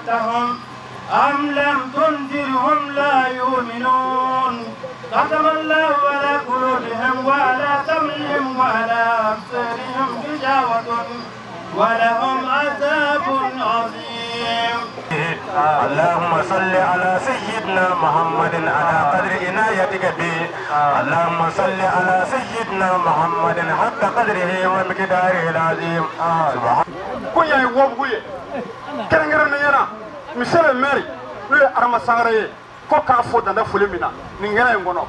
أنذرتهم أم لم تنذرهم لا يؤمنون ختم الله على قلوبهم وعلى سمعهم وعلى أبصارهم غشاوة ولهم عذاب عظيم. اللهم صل على سيدنا محمد على قدر عنايتك به. اللهم صل على سيدنا محمد حق قدره ومقداره العظيم. سبحان كويا يوبوي كرنغرنا ينا مثال ماري لو ارما سانغري كوكا فودان فولمينا نيغنا ينغونو.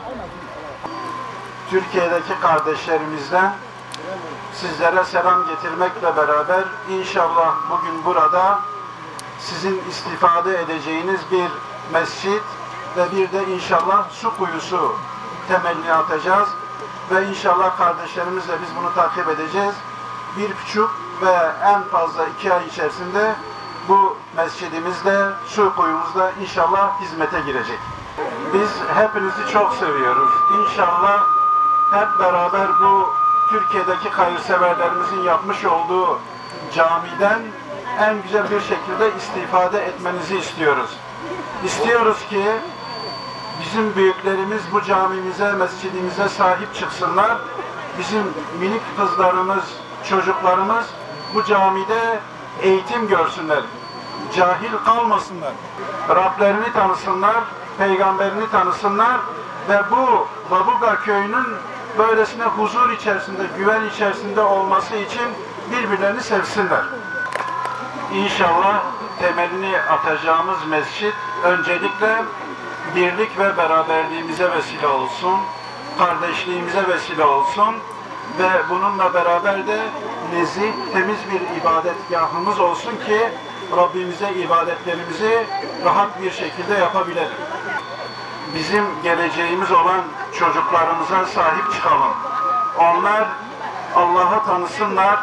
Türkiye'deki kardeşlerimizden sizlere selam getirmekle beraber inşallah bugün burada sizin istifade edeceğiniz bir mescit ve bir de inşallah su kuyusu temelini atacağız ve inşallah kardeşlerimizle biz bunu takip edeceğiz. 1,5 ve en fazla 2 ay içerisinde bu mescidimizde, su kuyumuzda inşallah hizmete girecek. Biz hepinizi çok seviyoruz. İnşallah hep beraber bu Türkiye'deki hayırseverlerimizin yapmış olduğu camiden en güzel bir şekilde istifade etmenizi istiyoruz. İstiyoruz ki bizim büyüklerimiz bu camimize, mescidimize sahip çıksınlar. Bizim minik kızlarımız, çocuklarımız bu camide eğitim görsünler. Cahil kalmasınlar. Rablerini tanısınlar, peygamberini tanısınlar ve bu Babuga köyünün böylesine huzur içerisinde, güven içerisinde olması için birbirlerini sevsinler. İnşallah temelini atacağımız mescit öncelikle birlik ve beraberliğimize vesile olsun, kardeşliğimize vesile olsun ve bununla beraber de nezih, temiz bir ibadetgahımız olsun ki Rabbimize ibadetlerimizi rahat bir şekilde yapabilelim. Bizim geleceğimiz olan çocuklarımıza sahip çıkalım. Onlar Allah'ı tanısınlar,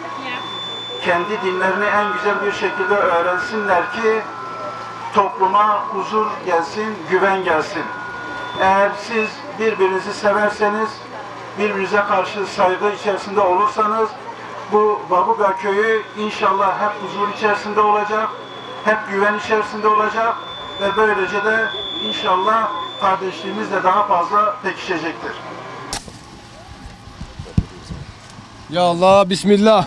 kendi dinlerini en güzel bir şekilde öğrensinler ki topluma huzur gelsin, güven gelsin. Eğer siz birbirinizi severseniz, birbirinize karşı saygı içerisinde olursanız, bu Babuga köyü inşallah hep huzur içerisinde olacak, hep güven içerisinde olacak ve böylece de inşallah kardeşliğimiz de daha fazla pekişecektir. Ya Allah, Bismillah.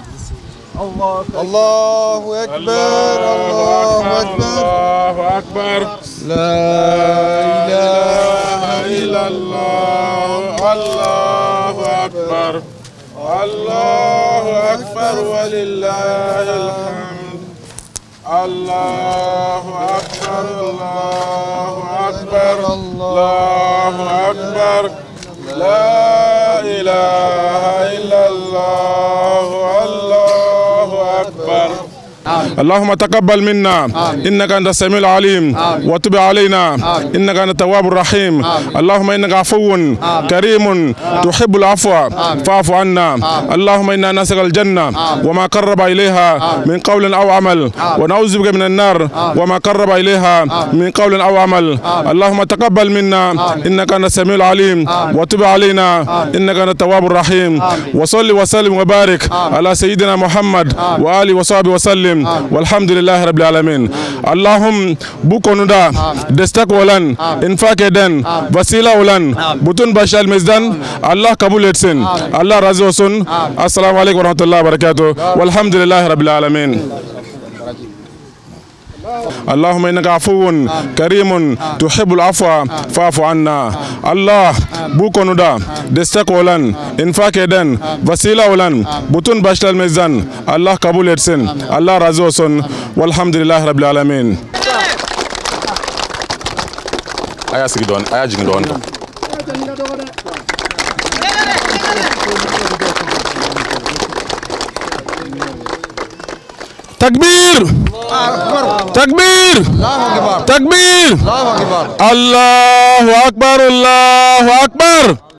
Allahu Ekber, Allahu Ekber, Allahu Ekber. La ilahe illallah, Allahu Ekber. Allahu Ekber ve lillahil hamd. Allahu Ekber, Allahu Ekber, Allahu Ekber. La ilahe illallah, Allahu Ekber. اللهم تقبل منا إنك أنت السميع العليم وتب علينا إنك أنت التواب الرحيم اللهم إنك عفو كريم تحب العفو فاعف عنا اللهم إنا نسألك الجنة وما قرب إليها من قول أو عمل ونعوذ بك من النار وما قرب إليها من قول أو عمل اللهم تقبل منا إنك أنت السميع العليم وتب علينا إنك أنت التواب الرحيم وصل وسلم وبارك على سيدنا محمد وآله وصحبه وسلم والحمد لله رب العالمين. Allah'ım bu konuda destek olan, infak eden, vasile olan bütün başlarımızdan Allah kabul etsin. Allah razı olsun. Esselamu Aleyküm ve Rahmetullahi ve Berekatuhu. Velhamdülillahi Rabbil Alemin. اللهم إنك عفو كريم تحب العفو فاعف عنا. Allah bu konuda destek olan, infak eden, vasile olan bütün başlarımızdan Allah kabul etsin. Allah razı olsun. Velhamdülillahi Rabbil Alemin. Aya sigidon, aya jingidon. Takbir! Takbir! Takbir! Allahu Akbar! Allahu Akbar!